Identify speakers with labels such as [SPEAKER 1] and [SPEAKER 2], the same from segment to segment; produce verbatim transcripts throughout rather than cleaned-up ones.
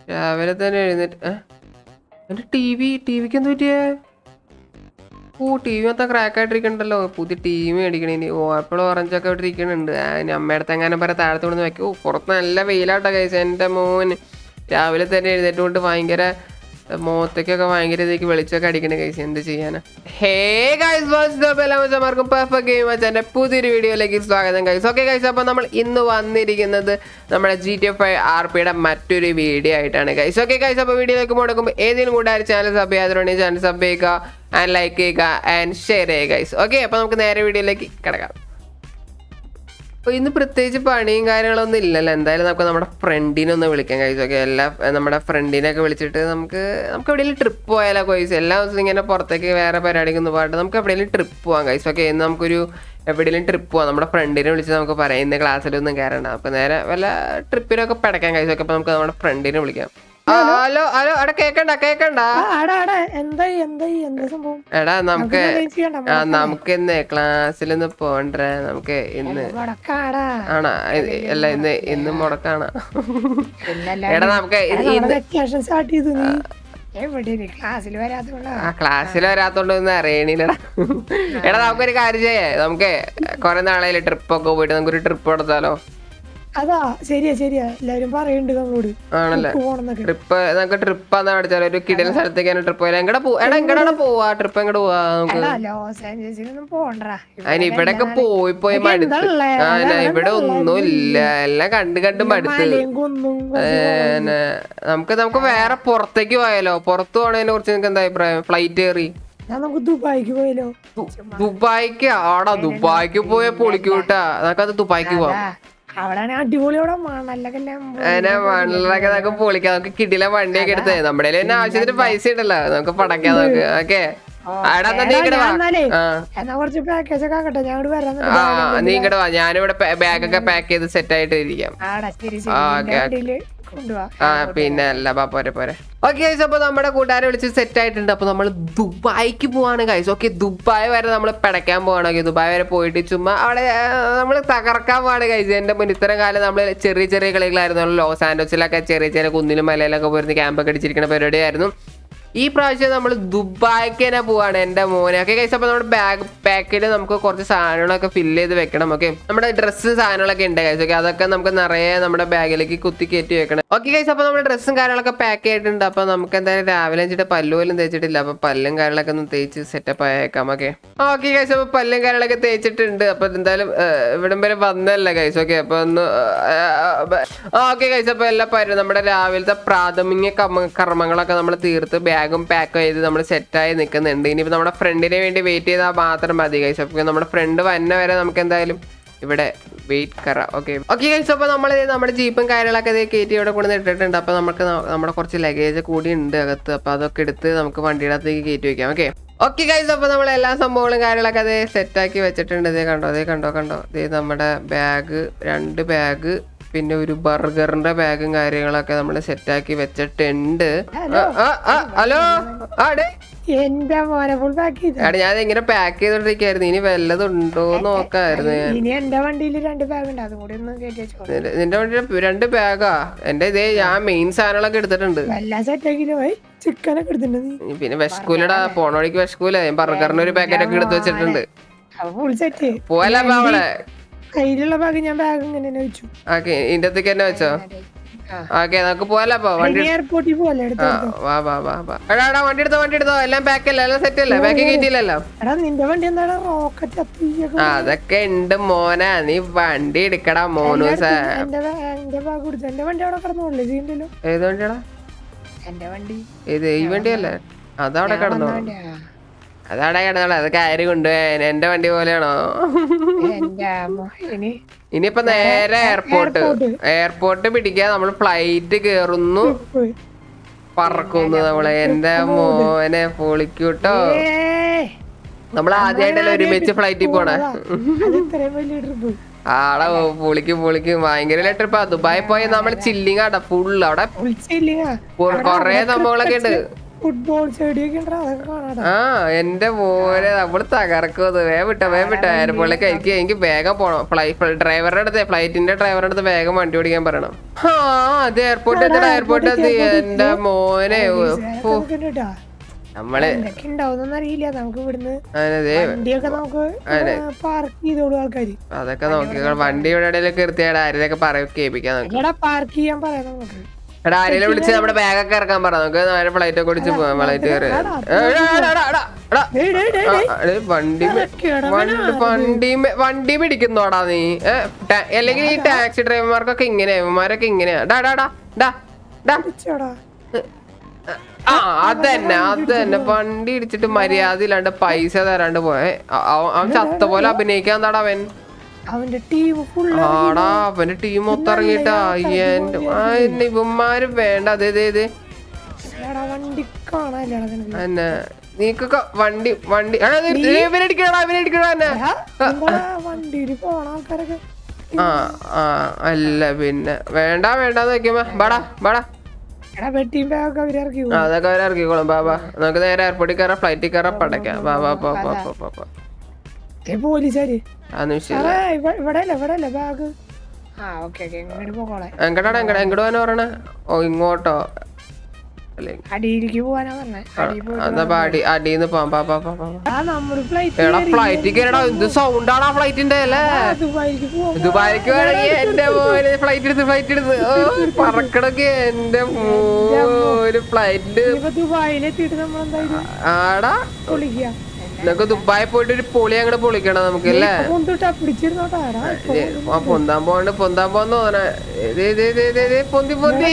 [SPEAKER 1] രാവിലെ തന്നെ എഴുന്നേറ്റ് എന്റെ ടി വി ടി വിക്ക് എന്ത് പറ്റിയേ? ഓ ടി വി മൊത്തം ക്രാക്ക് ആയിട്ടിരിക്കണ്ടല്ലോ. പുതിയ ടി വി മേടിക്കണേ ഇനി. ഓ ആപ്പിൾ ഓറഞ്ചൊക്കെ ഇവിടെ ഇരിക്കണുണ്ട്. അതിന് അമ്മയുടെ എങ്ങനെ പറയാം താഴത്ത് കൊണ്ട് വെക്കും. ഓ പുറത്ത് നല്ല വെയിലാട്ടോ കഴിച്ച എൻ്റെ മോൻ. രാവിലെ തന്നെ എഴുന്നേറ്റ് കൊണ്ട് ഭയങ്കര മുഖത്തേക്കൊക്കെ ഭയങ്കര ഇതിലേക്ക് വെളിച്ചൊക്കെ അടിക്കണ കഴിച്ച് എന്ത് ചെയ്യാനാ. ഹേ ഗൈസ് എല്ലാവർക്കും പെർഫെക്റ്റ് ഗെയിം മച്ചാൻ്റെ പുതിയൊരു വീഡിയോയിലേക്ക് സ്വാഗതം ഗൈസ്. ഓക്കെ ഗൈസ്, അപ്പോൾ നമ്മൾ ഇന്ന് വന്നിരിക്കുന്നത് നമ്മുടെ G T F I R പിയുടെ മറ്റൊരു വീഡിയോ ആയിട്ടാണ് ഗൈസ്. ഓക്കെ ഗൈസ്, അപ്പോൾ വീഡിയോയിലേക്ക് മുടക്കുമ്പോൾ ഏതെങ്കിലും കൂടെ ചാനൽ സബ് ചെയ്യാത്തതുണ്ടെങ്കിൽ ചാനൽ സബ് ചെയ്യുക ആൻഡ് ലൈക്ക് ചെയ്യുക ആൻഡ് ഷെയർ ചെയ്യുക ഗൈസ്. ഓക്കെ, അപ്പോൾ നമുക്ക് നേരെ വീഡിയോയിലേക്ക് കിടക്കാം. അപ്പോൾ ഇന്ന് പ്രത്യേകിച്ച് പണിയും കാര്യങ്ങളൊന്നും ഇല്ലല്ലോ. എന്തായാലും നമുക്ക് നമ്മുടെ ഫ്രണ്ടിനെ ഒന്ന് വിളിക്കാം ഗൈസ്. ഓക്കെ, എല്ലാ നമ്മുടെ ഫ്രണ്ടിനെയൊക്കെ വിളിച്ചിട്ട് നമുക്ക് നമുക്ക് എവിടെയെങ്കിലും ട്രിപ്പ് പോയാലോ ഗൈസ്. എല്ലാ ദിവസവും ഇങ്ങനെ പുറത്തേക്ക് വേറെ പരിപാടിക്കൊന്നും പോയിട്ട് നമുക്ക് എവിടെയെങ്കിലും ട്രിപ്പ് പോകാം ഗൈസ്. ഓക്കെ, ഇന്ന് നമുക്കൊരു എവിടെയെങ്കിലും ട്രിപ്പ് പോകാം. നമ്മുടെ ഫ്രണ്ടിനെ വിളിച്ച് നമുക്ക് പറയാം ഇന്ന് ക്ലാസ്സിലൊന്നും കയറണ്ട. അപ്പോൾ നേരെ വല്ല ട്രിപ്പിനൊക്കെ പടക്കാം ഗൈസ്. ഓക്കെ, അപ്പോൾ നമുക്ക് നമ്മുടെ ഫ്രണ്ടിനെ വിളിക്കാം. ഹലോ ഹലോ എടാ കേക്കണ്ട കേക്കണ്ട എടാ നമുക്ക് നമുക്ക് ഇന്ന് ക്ലാസ്സിലൊന്ന് പോണ്ടേ. നമുക്ക് ഇന്ന് ആണോ? അല്ല ഇന്ന് ഇന്ന് മുടക്കാണ്. എടാ നമുക്ക് ആ ക്ലാസ്സിൽ വരാത്തോണ്ട് ഒന്നും അറിയണില്ലടാ. എടാ നമുക്കൊരു കാര്യം ചെയ്യേ, നമുക്ക് കൊറേ നാളെ ട്രിപ്പൊക്കെ പോയിട്ട് നമുക്കൊരു ട്രിപ്പ് നടത്താലോ.
[SPEAKER 2] അതാ ശരിയാ ശരിയാ എല്ലാരും പറയുന്നുണ്ട് നമ്മളോട്.
[SPEAKER 1] ആണല്ലേ, ട്രിപ്പ് നമുക്ക് ട്രിപ്പ് എന്നാ പഠിച്ചാലോ. ഒരു കിടൽ സ്ഥലത്തേക്ക് ട്രിപ്പ് പോയാലും എങ്ങടെ എടാ എങ്ങടാണ് പോവാ? ട്രിപ്പ് എങ്ങോട്ട് പോവാ? അതിന് ഇവിടെയൊക്കെ പോയി പോയി മടുത്ത്. ആ ഇവിടെ ഒന്നുമില്ല, എല്ലാം കണ്ട് കണ്ട് മടുത്ത്. നമുക്ക് നമുക്ക് വേറെ പുറത്തേക്ക് പോയാലോ? പുറത്ത് പോണതിനെ കുറിച്ച് നിനക്ക് എന്താ അഭിപ്രായം? ഫ്ലൈറ്റ് കയറി
[SPEAKER 2] ദുബായിക്ക് പോയാലോ?
[SPEAKER 1] ദുബായിക്ക് ആടാ, ദുബായിക്ക് പോയ പൊളിക്കൂട്ടാ. നമുക്കത് ദുബായിക്ക് പോവാം.
[SPEAKER 2] അവിടെ അടിപൊളിയോടെ മണ്ണൊക്കെ
[SPEAKER 1] നമുക്ക് പൊളിക്കാം. നമുക്ക് കിടില വണ്ടിയൊക്കെ എടുത്ത് നമ്മുടെ തന്നെ ആവശ്യത്തിന് പൈസ ഇടല്ലോ, നമുക്ക് പടക്കാം നമുക്ക്. ഓക്കെ നീ ഇങ്ങടെ വാ, നീ ഇങ്ങടെ വാ. ഞാനിവിടെ ബാഗൊക്കെ പാക്ക് ചെയ്ത് സെറ്റ് ആയിട്ട് ഇരിക്കാം. ആ പിന്നെ അല്ല ബാ പോരെ പോരെ. ഓക്കെ ഗൈസ്, അപ്പൊ നമ്മുടെ കൂട്ടുകാരെ വിളിച്ച് സെറ്റ് ആയിട്ടുണ്ട്. അപ്പൊ നമ്മൾ ദുബായിക്ക് പോവാണ് ഗൈസ്. ഓക്കെ, ദുബായ് വരെ നമ്മൾ പിടയ്ക്കാൻ പോവാണ്. ഓക്കെ, ദുബായ് വരെ പോയിട്ട് ചുമ്മാ അവിടെ നമ്മൾ തകർക്കാൻ പോവാണ് ഗൈസ്. എന്റെ മുൻ ഇത്തരം കാലം നമ്മൾ ചെറിയ ചെറിയ കളികളായിരുന്നു. ലോസ് ആൻഡോസിലൊക്കെ ചെറിയ ചെറിയ കുന്നിലും മലയിലൊക്കെ പോയിരുന്ന ക്യാമ്പൊക്കെ അടിച്ചിരിക്കുന്ന പരിപാടിയായിരുന്നു. ഈ പ്രാവശ്യം നമ്മൾ ദുബായിക്ക് തന്നെ പോവാണ് എൻ്റെ മോനെ. ഓക്കെ ഗൈസ്, അപ്പോൾ നമ്മുടെ ബാഗ് പാക്കിൽ നമുക്ക് കുറച്ച് സാധനങ്ങളൊക്കെ ഫില്ല് ചെയ്ത് വെക്കണം. ഓക്കെ, നമ്മുടെ ഡ്രസ്സ് സാധനങ്ങളൊക്കെ ഉണ്ട് ഗൈസ്. ഓക്കെ, അതൊക്കെ നമുക്ക് നിറയെ നമ്മുടെ ബാഗിലേക്ക് കുത്തി കയറ്റി വെക്കണം. ഓക്കെ ഗൈസ്, അപ്പോൾ നമ്മുടെ ഡ്രസ്സും കാര്യങ്ങളൊക്കെ പാക്ക് ചെയ്തിട്ടുണ്ട്. അപ്പോൾ നമുക്ക് എന്തായാലും രാവിലെ വെച്ചിട്ട് പല്ല് പോലും തേച്ചിട്ടില്ല. അപ്പോൾ പല്ലും കാര്യങ്ങളൊക്കെ ഒന്ന് തേച്ച് സെറ്റപ്പ് ആയേക്കാം. ഓക്കെ ഓക്കെ ഗൈസ്, അപ്പോൾ പല്ലും കാര്യങ്ങളൊക്കെ തേച്ചിട്ടുണ്ട്. അപ്പോൾ എന്തായാലും ഇവിടം വരെ വന്നല്ല ഗൈസ്. ഓക്കെ, അപ്പോൾ ഒന്ന് ഓക്കെ ഗൈസ്, അപ്പോൾ എല്ലാ പരും നമ്മുടെ രാവിലത്തെ പ്രാഥമിക കർമ്മങ്ങളൊക്കെ നമ്മൾ തീർത്ത് ബാഗും പാക്ക് ചെയ്ത് നമ്മൾ സെറ്റായി നിൽക്കുന്നുണ്ട്. ഇനിയിപ്പോൾ നമ്മുടെ ഫ്രണ്ടിനെ വേണ്ടി വെയിറ്റ് ചെയ്താൽ മാത്രം മതി ഗൈസ്. അപ്പോൾ നമ്മുടെ ഫ്രണ്ട് വന്ന വരെ നമുക്ക് എന്തായാലും ഇവിടെ വെയിറ്റ് കറ. ഓക്കെ ഓക്കെ ഗൈസ്, അപ്പോൾ നമ്മൾ നമ്മുടെ ജീപ്പും കാര്യങ്ങളൊക്കെ ഇതേ കയറ്റി ഇവിടെ കൊണ്ടുവന്ന് ഇട്ടിട്ടുണ്ട്. അപ്പോൾ നമുക്ക് നമ്മുടെ കുറച്ച് ലഗേജ് കൂടി ഉണ്ട് അകത്ത്. അപ്പോൾ അതൊക്കെ എടുത്ത് നമുക്ക് വണ്ടിയുടെ അകത്തേക്ക് കയറ്റി വയ്ക്കാം. ഓക്കെ ഓക്കെ ഗൈസ്, അപ്പോൾ നമ്മൾ എല്ലാ സംഭവങ്ങളും കാര്യങ്ങളൊക്കെ അതേ സെറ്റാക്കി വെച്ചിട്ടുണ്ട്. ഇതേ കണ്ടോ അതേ കണ്ടോ കണ്ടോ ഇതേ നമ്മുടെ ബാഗ്, രണ്ട് ബാഗ്, പിന്നെ ഒരു ബർഗറിന്റെ ബാഗും കാര്യങ്ങളൊക്കെ നമ്മൾ സെറ്റാക്കി വെച്ചിട്ടുണ്ട്. ഹലോ
[SPEAKER 2] എന്റെ മോനെ ഫുൾ പാക്ക് ചെയ്തു.
[SPEAKER 1] ഞാൻ ഇങ്ങനെ പാക്ക് ചെയ്തോണ്ടിരിക്കായിരുന്നു. ഇനി വല്ലതും ഉണ്ടോ നോക്കായിരുന്നു.
[SPEAKER 2] ഇനി എന്റെ വണ്ടിയിൽ രണ്ട് ബാഗ് ഉണ്ട്, അതും കൂടി ഒന്ന് കയറ്റി വെച്ചോ.
[SPEAKER 1] നിന്റെ വണ്ടിയിൽ രണ്ട് ബാഗാ? എന്റെ ഇതേ ഞാൻ മെയിൻ സാധനങ്ങളൊക്കെ എടുത്തിട്ടുണ്ട്.
[SPEAKER 2] എല്ലാം സെറ്റാക്കിയില്ലോ, ചിക്കനൊക്കെ എടുത്തിട്ടുണ്ട്.
[SPEAKER 1] പിന്നെ വിഷക്കൂലടാ, പോണ വഴിക്ക് വിഷക്കൂല. ഞാൻ ബർഗറിന് ഒരു പാക്കറ്റ് ഒക്കെ എടുത്ത് വെച്ചിട്ടുണ്ട്.
[SPEAKER 2] ഫുൾ സെറ്റ്
[SPEAKER 1] പോവല്ലേ അവളെ?
[SPEAKER 2] കയ്യിലുള്ള ബാഗ് ഞാൻ ബാഗ് ഇങ്ങനെ വെച്ചു.
[SPEAKER 1] ഓക്കെ, ഇതിന്റെ അടുത്തേക്ക് തന്നെ വെച്ചോ. ഓക്കെ, നമുക്ക് പോവല്ലോ. അപ്പൊ വണ്ടി
[SPEAKER 2] എയർപോർട്ടിൽ പോലെ
[SPEAKER 1] വാ വാ വാ വാ. എടാ എടാ വണ്ടി എടുത്തോ വണ്ടി എടുത്തോ. എല്ലാം പാക്ക് അല്ലേ? എല്ലാം സെറ്റ് അല്ലേ? പാക്കിങ് കിട്ടിയില്ലല്ലോ.
[SPEAKER 2] നിന്റെ വണ്ടി എന്താണ് റോക്കറ്റ്?
[SPEAKER 1] അതൊക്കെ ഉണ്ട് മോനാ, നീ വണ്ടി എടുക്കടാ മോനൂസ.
[SPEAKER 2] എന്റെ ബാഗ് കൊടുത്തു. എന്റെ വണ്ടി അവിടെ കിടന്നോളൂ.
[SPEAKER 1] ഏത് വണ്ടിയാടാ?
[SPEAKER 2] എന്റെ വണ്ടി
[SPEAKER 1] ഇത് ഈ വണ്ടിയല്ലേ? അതവിടെ കിടന്നോ? അതവിടെ കിടന്നോളൂ. അത് കയറി കൊണ്ടുപോയാ എന്റെ വണ്ടി പോലെയാണോ? ഇനിയിപ്പോ നേരെ എയർപോർട്ട് എയർപോർട്ട് പിടിക്കാ. നമ്മൾ ഫ്ലൈറ്റ് കേറുന്നു, പറക്കുന്നു നമ്മള്. എന്റെ മോനെ പൊളിക്കൂട്ടോ. നമ്മൾ ആദ്യമായിട്ടല്ലേ ഒരുമിച്ച് ഫ്ലൈറ്റിൽ പോണേ. ആടാ പൊളിക്കും പൊളിക്കും. ഭയങ്കര ട്രിപ്പാ. ദുബായി പോയ നമ്മൾ ചില്ലിങ് ആടാ ഫുള്ള്. അവിടെ കൊറേ സംഭവങ്ങളൊക്കെ ഉണ്ട്.
[SPEAKER 2] ഫുട്ബോൾ സ്റ്റേഡിയം ഒക്കെ അതൊക്കെ കാണാടാ.
[SPEAKER 1] ആ എന്റെ മോനെ നമ്മള് തകർക്കുന്നത്. വേ വിട്ടോ വേ വിട്ടോ എയർപോർട്ടിലേക്ക് എനിക്ക് എനിക്ക് വേഗം പോണം. ഫ്ലൈറ്റ് ഡ്രൈവറുടെ അടുത്ത് ഫ്ലൈറ്റിന്റെ ഡ്രൈവറുടെ അടുത്ത് വേഗം വണ്ടി ഓടിക്കാൻ പറയണം. ആ അത് എയർപോർട്ട് എത്തി എയർപോർട്ട് എത്തി എന്റെ മോനെ. നമ്മള്
[SPEAKER 2] അറിയില്ല നമുക്ക് ഇവിടുന്ന് വണ്ടിയൊക്കെ നമുക്ക് പാർക്ക് ചെയ്തോളൂ ആൾക്കാര്.
[SPEAKER 1] അതൊക്കെ നോക്കി വണ്ടിയുടെ ഇടയിലൊക്കെ നിർത്തിയാൽ ആരെയൊക്കെ പറയും കേൾപ്പിക്കാൻ നോക്കി
[SPEAKER 2] പാർക്ക് ചെയ്യാൻ പറയാം നമുക്ക്.
[SPEAKER 1] എടാ ആരെങ്കിലും വിളിച്ച് നമ്മുടെ ബാഗൊക്കെ ഇറക്കാൻ പറ. നമുക്ക് നേരെ ഫ്ലൈറ്റ് ഒക്കെ വിളിച്ച് പോവാം. ഫ്ലൈറ്റ് കയറി വണ്ടി വണ്ടി വണ്ടി പിടിക്കുന്നോടാ നീ. അല്ലെങ്കിൽ ഈ ടാക്സി ഡ്രൈവർമാർക്കൊക്കെ ഇങ്ങനെയാ ഇവന്മാരൊക്കെ ഇങ്ങനെയാ. ഡാ ഡാ ഡാ ഡാ ആ അതന്നെ അതന്നെ വണ്ടി ഇടിച്ചിട്ട് മര്യാദ ഇല്ലാണ്ട് പൈസ തരാണ്ട് പോയെ. അവൻ ചത്ത പോലെ അഭിനയിക്കാൻ എന്താടാ അവൻ.
[SPEAKER 2] അവന്റെ ടീം
[SPEAKER 1] ആടാ അവന്റെ ടീം മൊത്തം ഇറങ്ങിട്ടാ. എന്റെ ഇവന്മാര് വേണ്ട. അതെ അതെ അതെ
[SPEAKER 2] വണ്ടി
[SPEAKER 1] തന്നെ നീക്കൊക്കെ വണ്ടി വണ്ടി ഇവനടിക്കണടാ ഇവനടിക്കണ തന്നെ. ആ ആ അല്ല പിന്നെ വേണ്ട വേണ്ടെന്ന് വെക്കുമ്പോ ബാടാ ബാടാ അതൊക്കെ അവരെ ഇറക്കിക്കോളും. ബാബാ നമുക്ക് നേരെ എയർപോർട്ടിൽ കയറാം ഫ്ലൈറ്റിൽ കയറാം പടയ്ക്കാം. ബാബാ
[SPEAKER 2] പോലീസുകാര്
[SPEAKER 1] എങ്ങടാ എങ്ങടാ എങ്ങോട്ട് പോകാനാ പറയണേ? ഓ ഇങ്ങോട്ടോ
[SPEAKER 2] അടിയിലേക്ക് പോവാനാ പറഞ്ഞേ.
[SPEAKER 1] അടിയിന്ന് പോവാം. എടാ ഫ്ലൈറ്റിൽ കയറടാ. എന്ത് സൗണ്ടാണ് ആ ഫ്ലൈറ്റിന്റെ അല്ലേ? ദുബായിക്ക് വേണമെങ്കിൽ എന്റെ മോനെ ഫ്ലൈറ്റ് എടുത്ത് ഫ്ലൈറ്റ് എടുത്ത് പറക്കണൊക്കെ എന്റെ ഒരു ഫ്ലൈറ്റ്. ആടാ നമുക്ക് ദുബായി പോയിട്ട് ഒരു പൊളി അങ്ങോട്ട് പൊളിക്കണം നമുക്ക് അല്ലേ? പൊന്താൻ പോണ്ട് പൊന്താൻ പോന്ന് തോന്നണേ. പൊന്തി പൊന്തി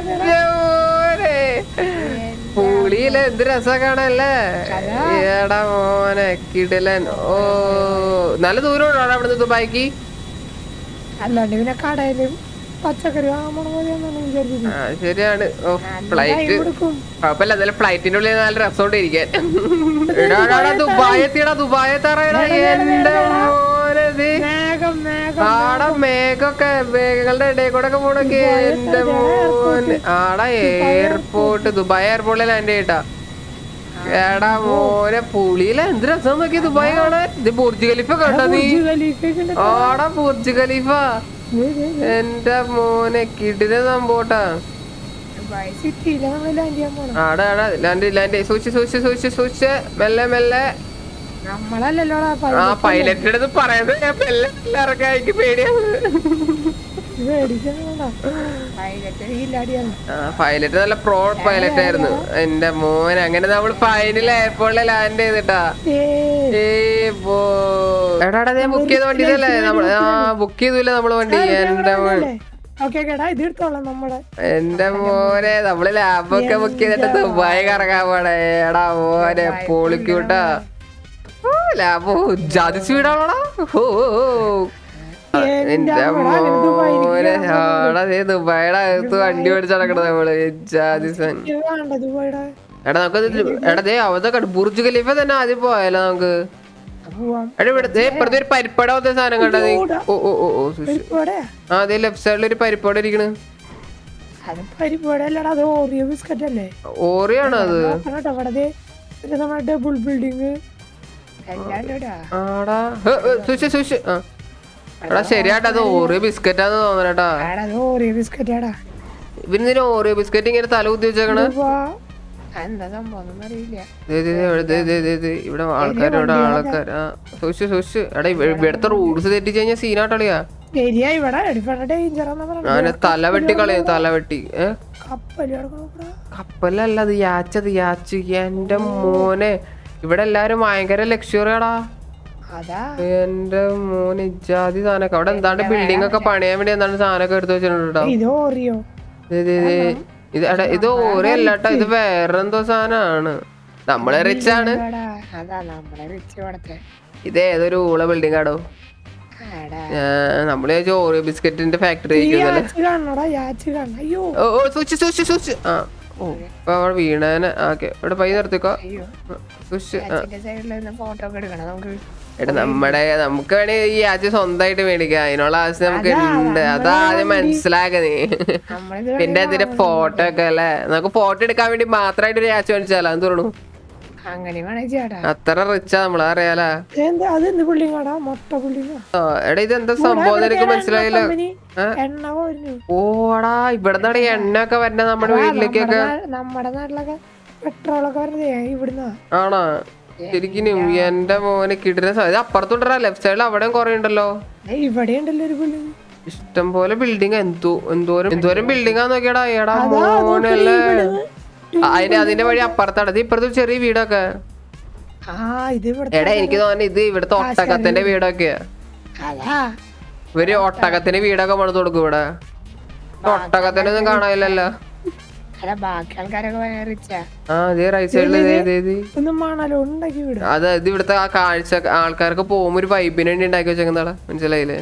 [SPEAKER 1] പുളിയില്ല എന്ത് രസം കാണല്ലേ? ഏടാ മോനെ കിടലൻ. ഓ നല്ല ദൂരം ഉണ്ടോ അവിടുന്ന് ദുബായിക്ക്?
[SPEAKER 2] അല്ലാണ്ട് പിന്നെ കടയിലും പച്ചക്കറി
[SPEAKER 1] ശരിയാണ്. ഓ ഫ്ലൈറ്റ് കുഴപ്പമില്ല. എന്തായാലും ഫ്ലൈറ്റിന്റെ ഉള്ളിൽ നല്ല രസോണ്ട് ഇരിക്കാൻ. ദുബായ് എത്തിയടാ ദുബായ് എത്താറായടാ. എന്റെ മോനെ ആടാ മേഘൊക്കെ മേഘങ്ങളുടെ ഇടയിൽ കൂടെ ഒക്കെ പോണൊക്കെ എന്റെ മോനെ. ആടാ എയർപോർട്ട് ദുബായ് എയർപോർട്ടിൽ ലാൻഡ് ചെയ്യട്ടാ. എടാ മോനെ പുളിയില എന്ത് രസം നോക്കി ദുബായ് കാണാൻ. ഇത് ബുർജ് ഖലീഫ കണ്ടോ നീ? ആടാ ബുർജ് ഖലീഫ എന്റെ മോനെ കിടില സംഭവട്ടാ. ആടാ ആടാ ലാൻഡ് ലാൻഡ് സൂക്ഷിച്ച് സൂക്ഷിച്ച് സൂക്ഷിച്ച് സൂക്ഷിച്ച് മെല്ലെ മെല്ലെ. ആ പൈലറ്റിന്റെ അടുത്ത് പറയുന്നത് ഇറക്കാൻ എനിക്ക് പേടിയാണ്. പൈലറ്റ് നല്ല പ്രോ പൈലറ്റ് ആയിരുന്നു എന്റെ മോനെ. അങ്ങനെ നമ്മള് ഫൈനൽ എയർപോർട്ടിൽ ലാൻഡ് ചെയ്തിട്ടാ. എടാടാ ഞാൻ ബുക്ക് ചെയ്ത വണ്ടി ഇതല്ലേ നമ്മള്? ആ ബുക്ക് ചെയ്തില്ല നമ്മള് വണ്ടി. എന്റെ മോനെ എന്റെ മോനെ നമ്മള് ലാബൊക്കെ ബുക്ക് ചെയ്തിട്ട് ദുബായ് കറങ്ങാൻ പോണേ. എടാ മോനെ പൊളിക്കൂട്ടാ. ലാബോ ജാതി സ്പീഡാണോടാ. ഓ എന്റെ മോനെ ആടാ ദുബായിയുടെ അകത്ത് വണ്ടി ഓടിച്ച് നടക്കണത് നമ്മള്. ജാതിസൻ എടാ നമുക്ക് എടാ ദേ അതൊക്കെ ബുർജ് ഖലീഫ തന്നെ ആദ്യം പോയാലോ നമുക്ക്? എടാ ഇവിടെ ഇപ്പഴത്തെ ഒരു പരിപ്പട പോലത്തെ സാധനം കണ്ടാ നീ? ഓ ഓ ഓ ഓ ആ അതെ ലെഫ്റ്റ് സൈഡിൽ ഒരു പരിപ്പട ഇരിക്കണ്. ഓറിയാണോ അത്?
[SPEAKER 2] ഡബിൾ ബിൽഡിങ്
[SPEAKER 1] ആടാ സൂക്ഷിച്ച് സൂക്ഷിച്ച്. ആ എടാ ശരിയാട്ടാ അത് ഓറിയോ ബിസ്ക്കറ്റാന്ന് തോന്നണേട്ടാ. ഇവന് ഓറിയോ ബിസ്ക്കറ്റ് ഇങ്ങനെ തല കുത്തി വെച്ചേക്കണ്. ഇവിടെ ആൾക്കാർ ഇവിടെ ആൾക്കാർ സൂക്ഷിച്ച് സൂക്ഷിച്ച്. എടാ ഇവിടുത്തെ റൂൾസ് തെറ്റിച്ച് കഴിഞ്ഞാൽ സീനാട്ടളിയാ. ഞാന് തല വെട്ടി കളയും തല വെട്ടി. കപ്പലല്ല അത് യാച്ചത് യാച്ച്. എന്റെ മോനെ ഇവിടെ എല്ലാരും ഭയങ്കര ലക്ഷ്വറിയാടാ. എന്റെ മോന് ഇജാതി സാധനൊക്കെ അവിടെ എന്താണ്ട് ബിൽഡിംഗ് ഒക്കെ പണിയാൻ വേണ്ടി എന്താണ് സാധനമൊക്കെ എടുത്ത് വെച്ചിട്ടുണ്ടോ? ഇത് എടാ ഇത് ഓരോ അല്ലാട്ടോ ഇത് വേറെന്തോ സാധനമാണ്. നമ്മളെ റിച്ച് ആണ്. ഇത് ഏതൊരു ഊള ബിൽഡിംഗ് ആടോ. നമ്മള് ഓറിയോ ബിസ്ക്കറ്റിന്റെ ഫാക്ടറി. ഓ ഓ സൂക്ഷിച്ച് സൂക്ഷിച്ച് സൂക്ഷിച്ച്. ആ ഓ ഇപ്പൊ അവിടെ വീണേനെ. ഓക്കെ ഇവിടെ പൈ നിർത്തിക്കോ. സൂക്ഷിച്ച്. എടാ നമ്മടെ നമുക്ക് വേണേ ഈ രാജ്യം സ്വന്തമായിട്ട് മേടിക്കാം. അതിനുള്ള ആവശ്യം നമുക്ക് ഉണ്ട്. അതാദ്യം മനസ്സിലാക്ക നീ. പിന്നെ അതിന്റെ ഫോട്ടോ ഒക്കെ അല്ലേ, നമുക്ക് ഫോട്ടോ എടുക്കാൻ വേണ്ടി മാത്രമായിട്ട് ഒരു രാജ്യം മേടിച്ചാലോ എന്ന് തോന്നുന്നു. അത്ര റിച്ചാ നമ്മള് അറിയാലോ. എടാ ഇതെന്താ സംഭവം എനിക്ക് മനസ്സിലായില്ല. ഓടാ ഇവിടുന്നാണ് എണ്ണ ഒക്കെ വരണ നമ്മുടെ വീട്ടിലേക്കൊക്കെ.
[SPEAKER 2] നമ്മുടെ നാട്ടിലൊക്കെ പെട്രോളൊക്കെ വരുന്നത് ഇവിടുന്ന്
[SPEAKER 1] ആണോ? ശരിക്കും എന്റെ മോനെ കിട്ടുന്ന സാധ്യത അപ്പുറത്തോട്ടാ. ലെഫ്റ്റ് സൈഡിൽ അവിടെ കുറെ ഉണ്ടല്ലോ.
[SPEAKER 2] ഇവിടെ ഉണ്ടല്ലോ ഒരു ബിൽഡിംഗ്,
[SPEAKER 1] ഇഷ്ടം പോലെ ബിൽഡിംഗ്. എന്തോ എന്തോരം എന്തോരം ബിൽഡിംഗാ നോക്കിയടാ. എടാ മോനല്ലേ, അതിന്റെ അതിന്റെ വഴി അപ്പുറത്താണ്. ഇപ്പുറത്തെ ചെറിയ വീടൊക്കെ. എടാ എനിക്ക് തോന്നുന്നു ഇത് ഇവിടുത്തെ ഒട്ടകത്തിന്റെ വീടൊക്കെയാ. ഇവര് ഒട്ടകത്തിന്റെ വീടൊക്കെ പണിത് കൊടുക്കും ഇവിടെ. ഒട്ടകത്തിന്റെ ഒന്നും കാണാനില്ലല്ലോ. അതായത് ഇവിടുത്തെ ആ കാഴ്ച ആൾക്കാർക്ക് പോകുമ്പോ ഒരു വൈബിന് വേണ്ടി ഉണ്ടാക്കി വെച്ചേക്കുന്നതാ. മനസ്സിലായില്ലേ?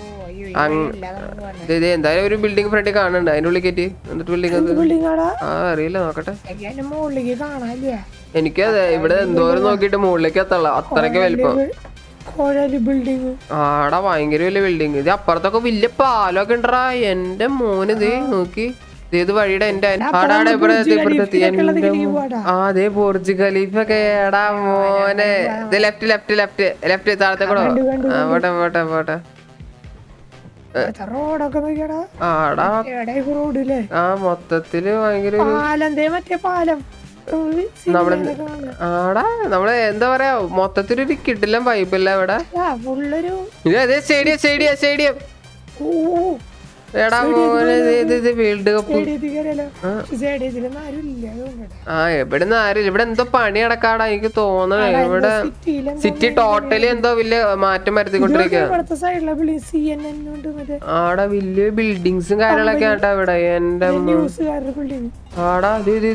[SPEAKER 1] എന്തായാലും ഒരു ബിൽഡിംഗ് ഫ്രണ്ട് കാണുന്നുണ്ട്. അതിന്റെ ഉള്ളിൽ കയറ്റി. എന്നിട്ട് ബിൽഡിംഗ് ആ അറിയില്ല, നോക്കട്ടെ. എനിക്കതെ ഇവിടെ എന്തോരം നോക്കിട്ട് മുകളിലേക്ക് എത്തള്ള അത്രയ്ക്ക് വലിപ്പം. ആടാ ഭയങ്കര വലിയ ബിൽഡിംഗ്. ഇത് അപ്പുറത്തൊക്കെ വലിയ പാലൊക്കെ ഉണ്ടറാ. എന്റെ മോന് ഇത് നോക്കി. ഇത് വഴിയുടെ എന്റെ ആടാടെ ഇവിടെ ഇപ്പുറത്തെത്തി. അതെ ബുർജ് ഖലീഫ ഒക്കെ. എടാ മോനെ ഇത് ലെഫ്റ്റ് ലെഫ്റ്റ് ലെഫ്റ്റ് ലെഫ്റ്റ് താഴത്തെ കൂടെ. പോട്ടെ പോട്ടെ പോട്ടെ. ആടാ ആ മൊത്തത്തില് ഭയങ്കര നമ്മള് ആടാ നമ്മള് എന്താ പറയാ മൊത്തത്തിലൊരു കിടിലം വൈബല്ല ഇവിടെ. അതെ സ്റ്റേഡിയം സ്റ്റേഡിയം സ്റ്റേഡിയം. എടാ മോനെ വേൾഡ് കപ്പ്. ആ എവിടുന്ന് ആരും ഇവിടെ എന്തോ പണി നടക്കാടാ എനിക്ക് തോന്നണേ. ഇവിടെ സിറ്റി ടോട്ടലി എന്തോ വലിയ മാറ്റം വരുത്തിക്കൊണ്ടിരിക്കുക. ആടാ വലിയ ബിൽഡിങ്സും കാര്യങ്ങളൊക്കെ ആട്ടാ ഇവിടെ. എന്റെ ആടാ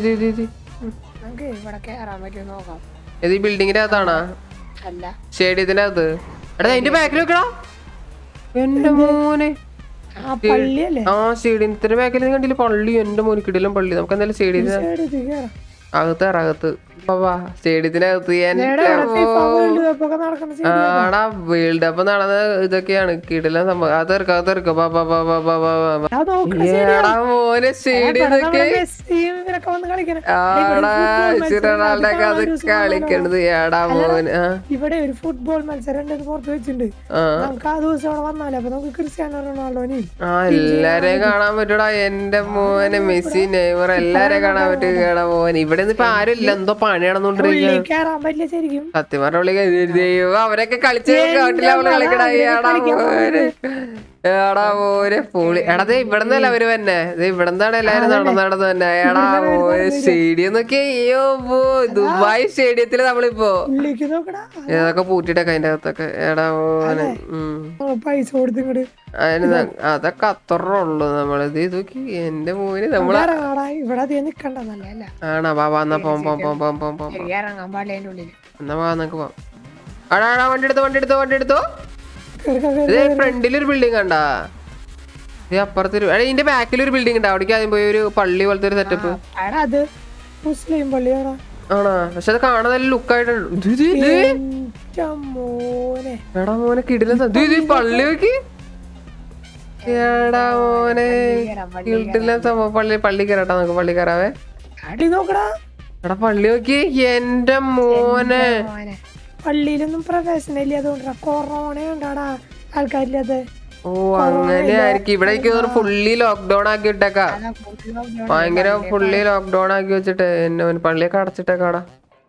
[SPEAKER 1] ഇത് ഈ ബിൽഡിങ്ങിന്റെ അകത്താണോ? സ്റ്റേഡിയത്തിന്റെ അകത്ത്. എടാ അതിന്റെ ബാക്കിൽ വെക്കടാ. എന്റെ മോനെ ആ സ്റ്റേഡിയത്തിന്റെ ബാക്കിൽ കണ്ടില്ല പള്ളി. എന്റെ മോന് കിടിലം പള്ളി. നമുക്ക് എന്തായാലും സ്റ്റേഡിയത്തിന് അകത്ത് അകത്ത് സ്റ്റേഡിയത്തിനകത്ത്. ആടാ വേൾഡ് കപ്പ് നടന്ന ഇതൊക്കെയാണ് കിടിലം സംഭവം. അതെടുക്ക അതെടുക്ക ഏടാ മോനെ സ്റ്റേഡിയത്തൊക്കെ. ആടാ റൊണാൾഡൊക്കെ അത് കളിക്കണത്. ഏടാ മോന്
[SPEAKER 2] ഇവിടെ ഒരു ഫുട്ബോൾ മത്സരം പുറത്ത് വെച്ചിട്ടുണ്ട്. നമുക്ക് ആ ദിവസം അവിടെ വന്നാലേ അപ്പൊ നമുക്ക് ക്രിസ്ത്യാനോ റൊണാൾഡോനെയും
[SPEAKER 1] ആ എല്ലാരെയും കാണാൻ പറ്റൂടാ. എന്റെ മോനെ മെസ്സി നെയ്മർ എല്ലാരെയും കാണാൻ പറ്റും. ഏടാ മോനെ ഇവിടെ ഇപ്പൊ ആരും ഇല്ല. എന്തോ പണി നടന്നോണ്ടിരിക്കുക. സത്യം പറഞ്ഞ ദൈവം അവരൊക്കെ കളിച്ച് കാട്ടില്ല അവള് കളിക്കടാ. ഏടാ മോനെ ഏടാ മോനെ പൊളി. എടാ ഇവിടെ നിന്നല്ല അവര് തന്നെ. ഇവിടെ നിന്നാണ് എല്ലാരും നടന്ന് നടന്ന് തന്നെ. ഏടാ മോനെ സ്റ്റേഡിയം നോക്കിയേ. അയ്യോ പോ ദുബായ് സ്റ്റേഡിയത്തില് നമ്മളിപ്പോ ഏതൊക്കെ പൂട്ടിട്ടൊക്കെ അതിന്റെ അകത്തൊക്കെ. ഏടാ മോനെ
[SPEAKER 2] പൈസ കൊടുത്തിങ്ങോട്ട്
[SPEAKER 1] അതൊക്കെ അത്ര ഉള്ളു. നമ്മളിത് നോക്കി എന്റെ മോന് നമ്മള് ആണോ ബാബാ എന്നാ പോം പോം പോം പോം പോം പോം എന്നാ വാ നമുക്ക് പോവാം. ആടാ ആടാ വണ്ടി എടുത്തോ വണ്ടി എടുത്തോ വണ്ടി എടുത്തോ. ഇത് ഫ്രണ്ടിലൊരു ബിൽഡിംഗ് കണ്ടാ. ഇത് അപ്പുറത്തൊരു ഇതിന്റെ ബാക്കിലൊരു ബിൽഡിംഗ് ഉണ്ട്. അവിടേക്ക് ആദ്യം പോയി ഒരു പള്ളി പോലത്തെ ഒരു സെറ്റപ്പ്
[SPEAKER 2] മുസ്ലിം പള്ളിയാണോ?
[SPEAKER 1] ആണോ? പക്ഷെ അത് കാണാൻ നല്ല ലുക്കായിട്ടുണ്ട്. എടാ മോനെ കിടിലം പള്ളി നോക്കി. എടാ മോനെ കിടിലം സംഭവം. പള്ളി പള്ളി കയറാട്ടാ നമുക്ക്. പള്ളി കയറാവേ. എടാ പള്ളി നോക്കി. എന്റെ മോനെ
[SPEAKER 2] പള്ളിയിലൊന്നും പ്രവേശനം ഇല്ല. അതുകൊണ്ടാ കൊറോണ ഉണ്ടാടാ ആൾക്കാരില്ലാതെ.
[SPEAKER 1] ഓ അങ്ങനെ ആയിരിക്കും. ഇവിടെ ഫുള്ളി ലോക്ക്ഡൌൺ ആക്കി ഇട്ടേക്കാ. ഭയങ്കര ഫുള്ളി ലോക്ക്ഡൌൺ ആക്കി വെച്ചിട്ട് എന്നെ പള്ളിയൊക്കെ അടച്ചിട്ടേക്കാടാ.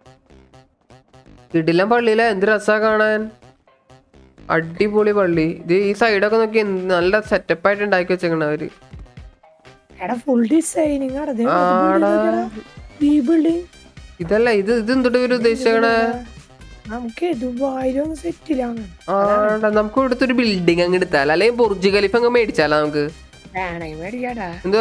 [SPEAKER 1] കിടിലം പള്ളിയിലെ എന്ത് രസാ കാണാൻ. അടിപൊളി പള്ളി. ഇത് ഈ സൈഡൊക്കെ നോക്കി നല്ല സെറ്റപ്പ് ആയിട്ട് ഉണ്ടാക്കി വെച്ചേക്കണ അവര്. ഇതല്ല ഇത് ഇത് എന്തൊട്ട് ഇവര് ഉദ്ദേശിച്ചേക്കണേ.
[SPEAKER 2] നമുക്ക് ദുബായിലൊന്ന് സെറ്റിലാണ്.
[SPEAKER 1] നമുക്ക് ഇവിടുത്തെ ഒരു ബിൽഡിംഗ് അങ്ങ് എടുത്താൽ അല്ലെങ്കിൽ ബുർജ് ഖലീഫ അങ്ങ് മേടിച്ചാലോ നമുക്ക്. എന്താ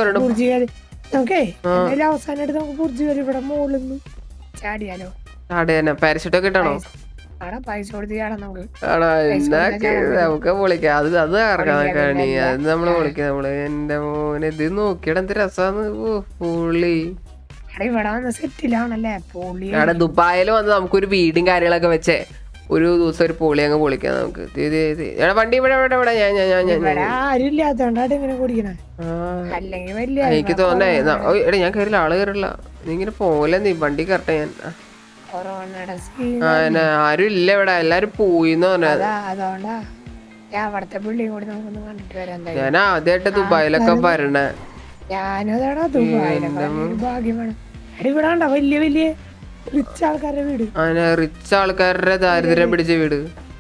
[SPEAKER 2] അവസാനം നമുക്ക് ബുർജ് ഖലീഫ ഇവിടെ മുകളിൽ ചാടിയാലോ?
[SPEAKER 1] ചാടിയാനോ? പാരഷൂട്ടൊക്കെ ഇട്ടാണോ?
[SPEAKER 2] പൈസ കൊടുത്ത് ചാടാം നമുക്ക്.
[SPEAKER 1] നമുക്ക് പൊളിക്കാം. അത് അത് ഇറങ്ങാൻ കാണി അത് നമ്മള് പൊളിക്കാം നമ്മള്. എന്റെ മോനെ ഇത് നോക്കിയാ എന്ത് രസാന്ന്. പുള്ളി
[SPEAKER 2] ഇവിടെ വന്ന് സെറ്റിലാണല്ലേ.
[SPEAKER 1] അവിടെ ദുബായില് വന്ന് നമുക്കൊരു വീടും കാര്യങ്ങളൊക്കെ വെച്ചേ ഒരു ദിവസം ഒരു പൊളി അങ്ങ് പൊളിക്കാം നമുക്ക്. എടാ വണ്ടി ഇവിടെ ഇവിടെ ഇവിടെ ഞാൻ ഞാൻ ഞാൻ ഞാൻ എനിക്ക് തോന്നേ എടാ ഞാൻ കയറില്ല, ആള് കയറില്ല. നീ ഇങ്ങനെ പോലെ നീ വണ്ടി കറക്റ്റ് ഞാൻ ആരും ഇല്ല ഇവിടെ, എല്ലാരും പോയിന്ന് പറഞ്ഞത്. ഞാൻ ആദ്യമായിട്ട് ദുബായിലൊക്കെ വരണേ.
[SPEAKER 2] വലിയ വലിയ റിച്ച് ആൾക്കാരുടെ വീട്,
[SPEAKER 1] റിച്ച് ആൾക്കാരുടെ ദാരിദ്ര്യം പിടിച്ച വീട്.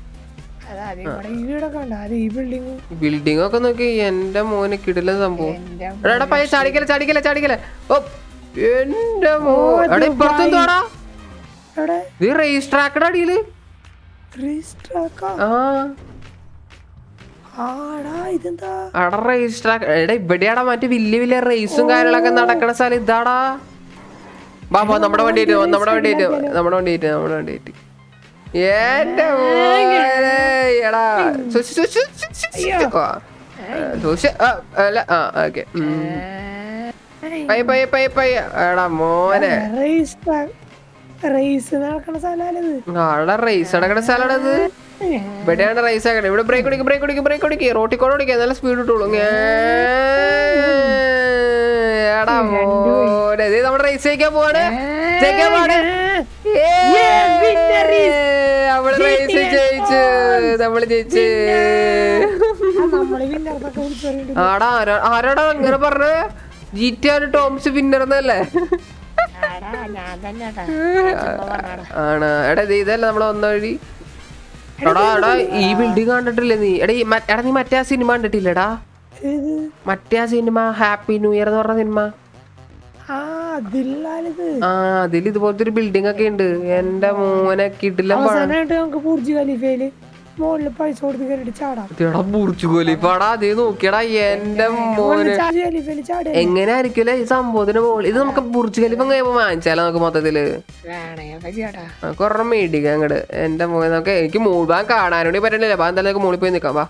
[SPEAKER 1] ബിൽഡിംഗ് ഒക്കെ നോക്കി എന്റെ മോനെ കിടില സംഭവം. എടാ പയ്യ ചാടിക്കല ചാടിക്കല ചാടിക്കല. ഓ എന്റെ മോടെ ഇപ്പുറത്തെന്തോടാ റേസ് ട്രാക്കടെ അടിയില്. അടാ റേസ് ട്രാക്ക്. എടാ ഇവിടെയാടാ മറ്റേ വലിയ വലിയ റേസും കാര്യങ്ങളൊക്കെ നടക്കണ സ്ഥലം ഇതാടാ. ബാബാ നമ്മുടെ വണ്ടി നമ്മുടെ വണ്ടി നമ്മുടെ വണ്ടി നമ്മുടെ വണ്ടി എന്റെ എടാ അല്ല ആ ഓക്കെ പയ്യ പയ്യ പയ്യ പയ്യ. എടാ മോനെ
[SPEAKER 2] റേസ് നടക്കണ സ്ഥലമാണിത്.
[SPEAKER 1] ആടെ റേസ് നടക്കണ സ്ഥലമാണത്. ഇവിടെയാണ് റേസ് ആക്കണേ. ഇവിടെ ബ്രേക്ക് ഓടിക്കും ബ്രേക്ക് ഓടിക്കും ബ്രേക്ക് ഓടിക്കുക റോട്ടിക്കോട് ഓടിക്കുക നല്ല സ്പീഡ് കിട്ടുള്ളൂ. എടാ മോനെ നമ്മുടെ റേസ് ജയിക്കാൻ പോവാണ്. നമ്മള് റേസ് ജയിച്ചു, നമ്മള് ജയിച്ച്. ആടാ ആരാടാ അങ്ങനെ പറഞ്ഞ ജി ടി ആർ ടോംസ് വിന്നർന്നല്ലേ? ആണ് എടാ ഇതല്ല നമ്മളെ വന്ന വഴി. എടാ എടാ ഈ ബിൽഡിംഗ് കണ്ടിട്ടില്ലേ നീ? എടാ എടാ നീ മറ്റേ ആ സിനിമ കണ്ടിട്ടില്ലടാ? മറ്റേ ആ സിനിമ ഹാപ്പി ന്യൂ ഇയർ എന്ന് പറഞ്ഞ സിനിമ. ആ അതിൽ ഇതുപോലത്തെ ഒരു ബിൽഡിംഗ് ഒക്കെ ഉണ്ട്. എന്റെ മോനെ കിട്ടില്ല. നോക്കിയടാ എന്റെ മോനെ എങ്ങനെ ആയിരിക്കുമല്ലേ ഈ സംഭവത്തിന് മുകളിൽ. ഇത് നമുക്ക് ബുർജ് ഖലീഫ കഴിയുമ്പോ വാങ്ങിച്ചാലോ നമുക്ക് മൊത്തത്തില് കൊറേ മേടിക്കാം അങ്ങട്. എന്റെ മോനെ നമുക്ക് എനിക്ക് മുഴുവൻ കാണാൻ വേണ്ടി പറ്റണില്ല. അപ്പൊ എന്തായാലും മുകളിൽ പോയി നിക്കാം.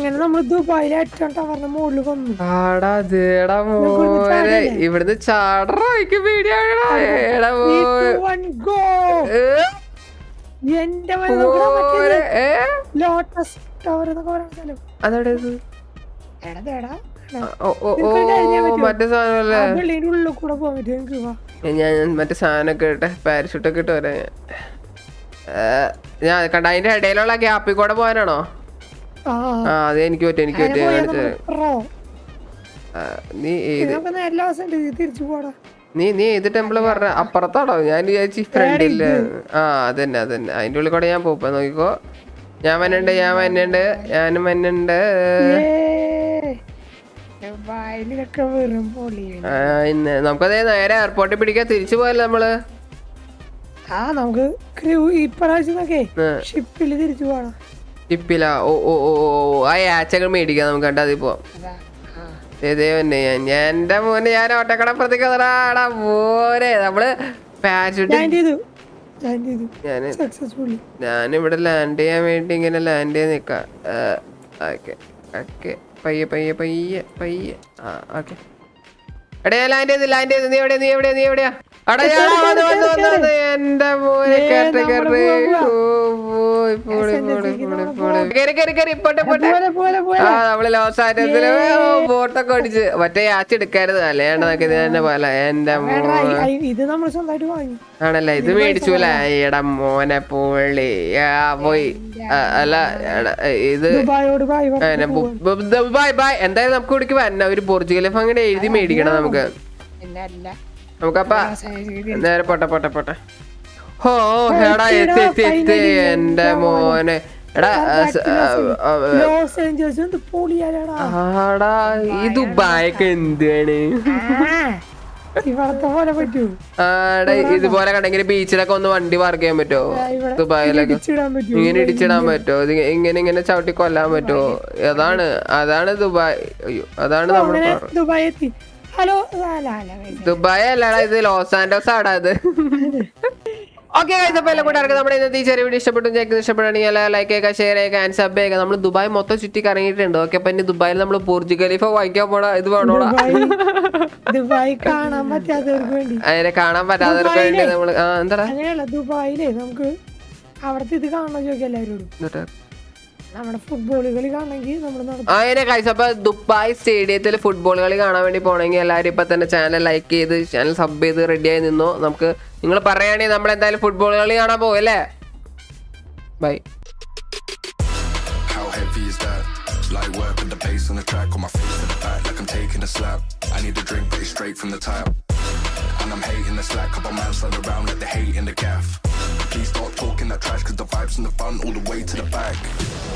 [SPEAKER 1] ആടാ അതേടാ മോനെ ഇവിടുന്ന് ചാടറ എനിക്ക് പേടിയാടാ. എടാ അതെവിടെ മറ്റേ സാധനല്ലേ? ഞാൻ മറ്റേ സാധനമൊക്കെ ഇട്ടെ പാരഷൂട്ടൊക്കെ ഇട്ട് വരാം. ഞാൻ കണ്ട അതിന്റെ ഇടയിലുള്ള ഗ്യാപ്പിൽ കൂടെ പോകാനാണോ? ആ അത് എനിക്ക് പറ്റും എനിക്ക് പറ്റും. നീ ഏത് നീ നീ ഏത് ടെമ്പിള് പറഞ്ഞ? അപ്പുറത്താണോ? ഞാൻ വിചാരിച്ചു ഫ്രണ്ടില്ല. ആ അതന്നെ അതന്നെ അതിന്റെ ഉള്ളിൽ കൂടെ ഞാൻ പോപ്പ നോക്കിക്കോ. ഞാൻ വന്നുണ്ട് ഞാൻ വന്നുണ്ട് ഞാനും വന്നുണ്ട്. നമുക്കതേ നേരെ എയർപോർട്ടിൽ പിടിക്കാൻ തിരിച്ചു പോയല്ലോ നമ്മള്. ഷിപ്പിലാ? ഓ ഓ ഓ ആ ആച്ചകൾ മേടിക്കാം നമുക്ക്. കണ്ട അതിപ്പോ ഇതേന്നെ ഞാൻ എന്റെ മോനെ ഞാൻ ഒറ്റക്കടപ്പുറത്തേക്ക് വന്നടാ മോനെ. നമ്മള് ഞാനിവിടെ ലാൻഡ് ചെയ്യാൻ വേണ്ടി ഇങ്ങനെ ലാൻഡ് ചെയ്യാൻ നിക്കാം. ഓക്കെ ഓക്കെ പയ്യെ പയ്യെ പയ്യെ പയ്യെ ആ ഓക്കെ. എടാ ഞാൻ ലാൻഡ് ചെയ്ത് ലാൻഡ് ചെയ്ത്. നീ എവിടെയാ നീ എവിടെയാ നീ എവിടെയാ? അടാ എന്റെ മോനെ കേട്ട് കേറി നമ്മള് ലോസ് ആയിട്ട് ബോട്ടൊക്കെ ഓടിച്ച് മറ്റേ ആച്ച് എടുക്കായിരുന്നു. അല്ലേണ്ട നോക്കിയത് തന്നെ പോലെ. എന്റെ ആണല്ലേ ഇത് മേടിച്ചൂല എടാ മോനെ പൊള്ളി പോയി. അല്ല ഇത് ബൈ ബൈ. എന്തായാലും നമുക്ക് ഇവിടേക്ക് വരണം. ഒരു ബുർജ് ഖലീഫ അങ്ങനെ എഴുതി മേടിക്കണം നമുക്ക്. നമുക്കപ്പ നേരെ പോട്ടെ പോട്ടെ പോട്ടെ. ഹോ എടാ എത്തി എത്തി എത്തി എന്റെ മോനെ. എടാ ആടാ ഈ ദുബായൊക്കെ എന്താണ്? ആടെ ഇതുപോലെ കണ്ടെങ്കിൽ ബീച്ചിലൊക്കെ ഒന്ന് വണ്ടി പാർക്ക് ചെയ്യാൻ പറ്റുമോ? ദുബായിലൊക്കെ ഇങ്ങനെ ഇടിച്ചിടാൻ പറ്റുമോ? ഇങ്ങനെ ഇങ്ങനെ ചവിട്ടി കൊല്ലാൻ പറ്റുമോ? അതാണ് അതാണ് ദുബായ്. അയ്യോ അതാണ് നമ്മൾ ദുബായ് അല്ലടാ ഇത് ലോസ് ആൻഡോസ് ആടാ ഇത്. ഓക്കെ എല്ലാ കൂട്ടുകാർക്ക് നമ്മുടെ ഇന്നത്തെ ഈ ചെറിയ വീഡിയോ ഇഷ്ടപ്പെട്ടു ഇഷ്ടപ്പെടുകയാണെങ്കിൽ ലൈക്ക് ചെയ്യുക ഷെയർ ചെയ്യുക ആൻഡ് സബ് ചെയ്യുക. നമ്മൾ ദുബായ് മൊത്തം ചുറ്റി കറങ്ങിയിട്ടുണ്ട്. ഓക്കെ അപ്പൊ ഇനി ദുബായിൽ നമ്മൾ ബുർജ് ഖലീഫ വാങ്ങിക്കാൻ പോണ ഇത് വേണോടാ? അതിനെ കാണാൻ പറ്റാത്തവർക്ക് വേണ്ടി നമ്മള് എന്താ
[SPEAKER 2] ദുബായിലെ നമുക്ക് അവിടുത്തെ ഇത് കാണണം ചോദിക്കാം എല്ലാവരോടും. നമ്മുടെ ഫുട്ബോൾ കളി കാണണമെങ്കിൽ നമ്മൾ
[SPEAKER 1] അങ്ങനെ കഴിച്ചു. അപ്പൊ ദുബായ് സ്റ്റേഡിയത്തിൽ ഫുട്ബോൾ കളി കാണാൻ വേണ്ടി പോകണമെങ്കിൽ എല്ലാവരും ഇപ്പൊ തന്നെ ചാനൽ ലൈക്ക് ചെയ്ത് ചാനൽ സബ് ചെയ്ത് റെഡിയായി നിന്നോ. നമുക്ക് നിങ്ങൾ പറയുകയാണെങ്കിൽ നമ്മൾ എന്തായാലും ഫുട്ബോൾ കളി കാണാൻ പോകും അല്ലേ. Bye.
[SPEAKER 3] Light work with the bass on the track, on my face to the back like I'm taking a slap. I need a drink, but it's straight from the tap. And I'm hating the slack, couple man stand around like they hate in the gaff. Please stop talking that trash, cause the vibes in the front all the way to the back.